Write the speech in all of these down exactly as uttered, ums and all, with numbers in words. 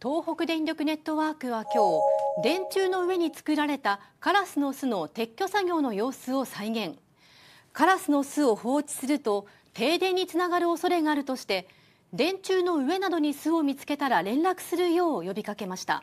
東北電力ネットワークは今日、電柱の上に作られたカラスの巣の撤去作業の様子を再現。カラスの巣を放置すると停電につながる恐れがあるとして、電柱の上などに巣を見つけたら連絡するよう呼びかけました。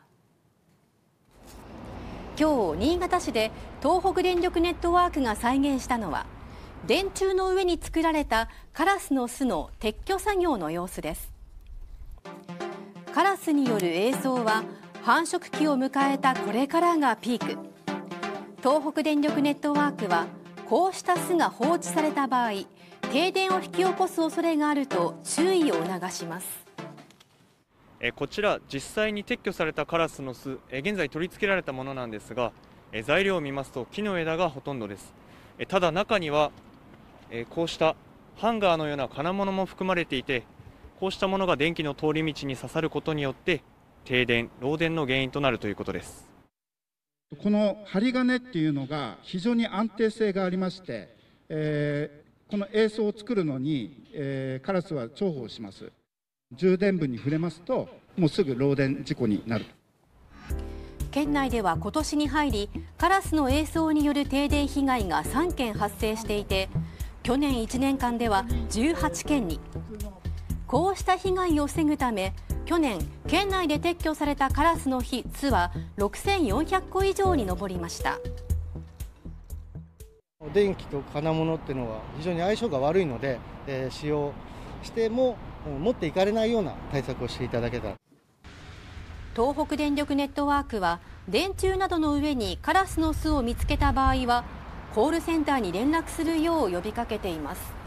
今日、新潟市で東北電力ネットワークが再現したのは、電柱の上に作られたカラスの巣の撤去作業の様子です。カラスによる映像は繁殖期を迎えたこれからがピーク。東北電力ネットワークは、こうした巣が放置された場合、停電を引き起こす恐れがあると注意を促します。 えこちら実際に撤去されたカラスの巣、え現在取り付けられたものなんですが、え材料を見ますと木の枝がほとんどです。えただ中にはえこうしたハンガーのような金物も含まれていて、こうしたものが電気の通り道に刺さることによって停電、漏電の原因となるということです。 この針金っていうのが非常に安定性がありまして、えー、この映像を作るのに、えー、カラスは重宝します。充電部に触れますともうすぐ漏電事故になる。 県内では今年に入り、カラスの映像による停電被害がさんけん発生していて、去年いちねんかんではじゅうはちけんに。こうした被害を防ぐため、去年県内で撤去されたカラスの巣はろくせんよんひゃっこ以上に上りました。 電気と金物っていうのは非常に相性が悪いので、えー、使用しても持っていかれないような対策をしていただけたら。 東北電力ネットワークは、電柱などの上にカラスの巣を見つけた場合はコールセンターに連絡するよう呼びかけています。